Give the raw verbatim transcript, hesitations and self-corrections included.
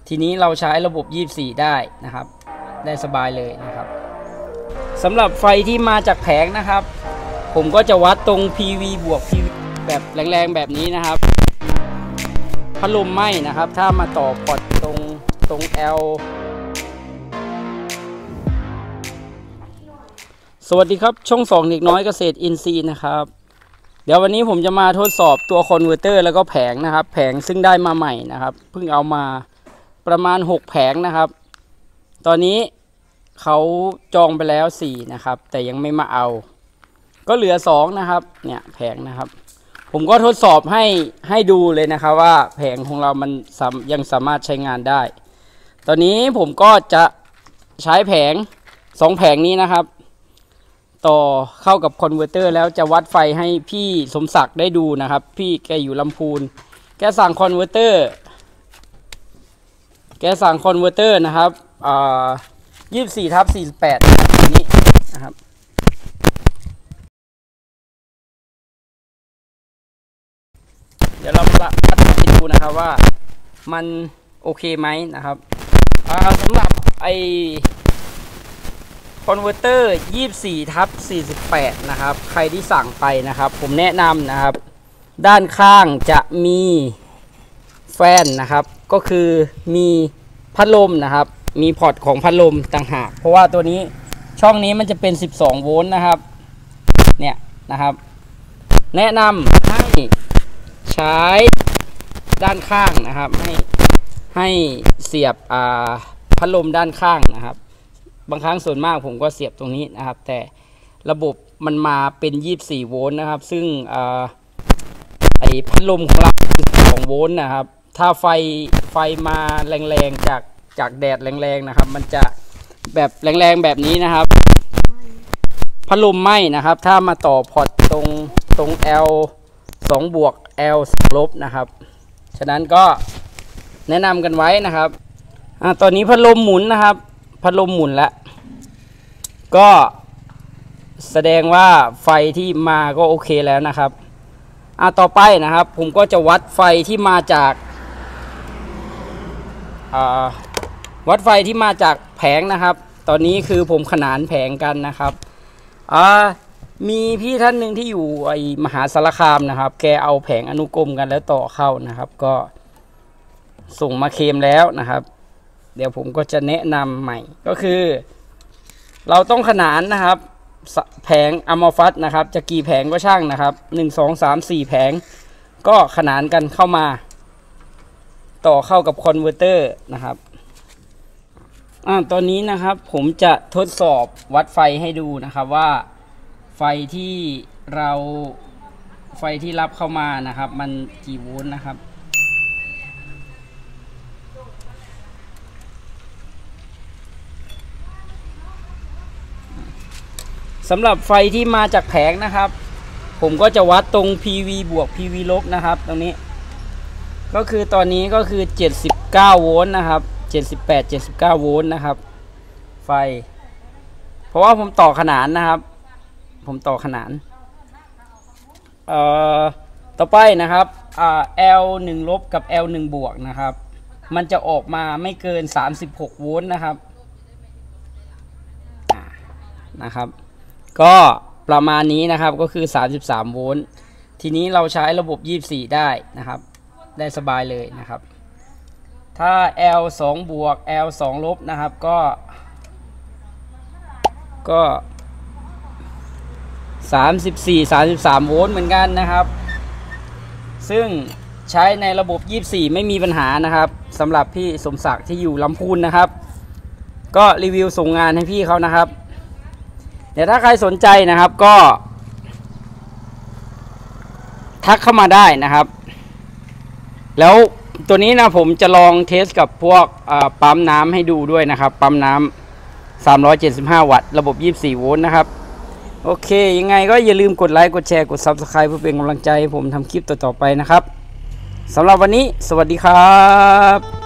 ทีนี้เราใช้ระบบยี่สิบสี่ได้นะครับได้สบายเลยนะครับสำหรับไฟที่มาจากแผงนะครับผมก็จะวัดตรง พี วี บวก พี วี แบบแรงๆแบบนี้นะครับพัดลมไหม้นะครับถ้ามาต่อพอร์ตตรงตรง L สวัสดีครับช่องสองเด็กน้อยเกษตรอินทรีย์นะครับเดี๋ยววันนี้ผมจะมาทดสอบตัวคอนเวอร์เตอร์แล้วก็แผงนะครับแผงซึ่งได้มาใหม่นะครับเพิ่งเอามาประมาณหกแผงนะครับตอนนี้เขาจองไปแล้วสี่นะครับแต่ยังไม่มาเอาก็เหลือสองนะครับเนี่ยแผงนะครับผมก็ทดสอบให้ให้ดูเลยนะครับว่าแผงของเรามันยังสามารถใช้งานได้ตอนนี้ผมก็จะใช้แผงสองแผงนี้นะครับต่อเข้ากับคอนเวอร์เตอร์แล้วจะวัดไฟให้พี่สมศักดิ์ได้ดูนะครับพี่แกอยู่ลำพูนแกสั่งคอนเวอร์เตอร์แกสั่งคอนเวอร์เตอร์นะครับอ่ายี่สิบสี่ทับสี่สิบแปดนี้นะครับเดี๋ยวเรามาวัดให้ดูนะครับว่ามันโอเคไหมนะครับสำหรับไอคอนเวอร์เตอร์ยี่สิบสี่ทับสี่สิบแปดนะครับใครที่สั่งไปนะครับผมแนะนำนะครับด้านข้างจะมีแฟนนะครับก็คือมีพัดลมนะครับมีพอร์ตของพัดลมต่างหากเพราะว่าตัวนี้ช่องนี้มันจะเป็นสิบสองโวลต์นะครับเนี่ยนะครับแนะนำให้ใช้ด้านข้างนะครับให้ให้เสียบอ่าพัดลมด้านข้างนะครับบางครั้งส่วนมากผมก็เสียบตรงนี้นะครับแต่ระบบมันมาเป็นยี่สิบสี่โวลต์นะครับซึ่งอ่าไอพัดลมของเราสิบสองโวลต์นะครับถ้าไฟไฟมาแรงๆจากจากแดดแรงๆนะครับมันจะแบบแรงๆแบบนี้นะครับพัดลมไหม้นะครับถ้ามาต่อพอร์ตตรงตรง L สองบวก L สองลบนะครับฉะนั้นก็แนะนำกันไว้นะครับอ่าตอนนี้พัดลมหมุนนะครับพัดลมหมุนแล้วก็แสดงว่าไฟที่มาก็โอเคแล้วนะครับอ่าต่อไปนะครับผมก็จะวัดไฟที่มาจากอ่าวัดไฟที่มาจากแผงนะครับตอนนี้คือผมขนานแผงกันนะครับอ่ามีพี่ท่านหนึ่งที่อยู่ไอมหาสารคามนะครับแกเอาแผงอนุกรมกันแล้วต่อเข้านะครับก็ส่งมาเคลมแล้วนะครับเดี๋ยวผมก็จะแนะนำใหม่ก็คือเราต้องขนานนะครับแผงอะมอฟัสนะครับจะกี่แผงก็ช่างนะครับหนึ่ง สอง สาม สี่แผงก็ขนานกันเข้ามาต่อเข้ากับคอนเวอร์เตอร์นะครับอ่าตอนนี้นะครับผมจะทดสอบวัดไฟให้ดูนะครับว่าไฟที่เราไฟที่รับเข้ามานะครับมันกี่โวลต์นะครับสำหรับไฟที่มาจากแผงนะครับผมก็จะวัดตรง พี วี บวก พี วี ลบนะครับตรงนี้ก็คือตอนนี้ก็คือเจ็ดสิบเก้าโวลต์นะครับเจ็ดสิบแปด เจ็ดสิบเก้าโวลต์นะครับไฟเพราะว่าผมต่อขนานนะครับผมต่อขนานเอ่อต่อไปนะครับอ่า L หนึ่ง ลบกับ L หนึ่ง บวกนะครับมันจะออกมาไม่เกินสามสิบหกโวลต์นะครับนะครับก็ประมาณนี้นะครับก็คือสามสิบสามโวลต์ทีนี้เราใช้ระบบยี่สิบสี่ได้นะครับได้สบายเลยนะครับถ้า L สอง บวก L สอง ลบนะครับก็ก็สามสิบสี่ สามสิบสามโวลต์เหมือนกันนะครับซึ่งใช้ในระบบยี่สิบสี่ไม่มีปัญหานะครับสำหรับพี่สมศักดิ์ที่อยู่ลำพูนนะครับก็รีวิวส่งงานให้พี่เขานะครับเดี๋ยวถ้าใครสนใจนะครับก็ทักเข้ามาได้นะครับแล้วตัวนี้นะผมจะลองเทสกับพวกปั๊มน้ำให้ดูด้วยนะครับปั๊มน้ำสามร้อยเจ็ดสิบห้าวัตต์ระบบยี่สิบสี่โวลต์นะครับโอเคยังไงก็อย่าลืมกดไลค์กดแชร์กด ซับสไครบ์ เพื่อเป็นกำลังใจให้ผมทำคลิปต่อๆไปนะครับสำหรับวันนี้สวัสดีครับ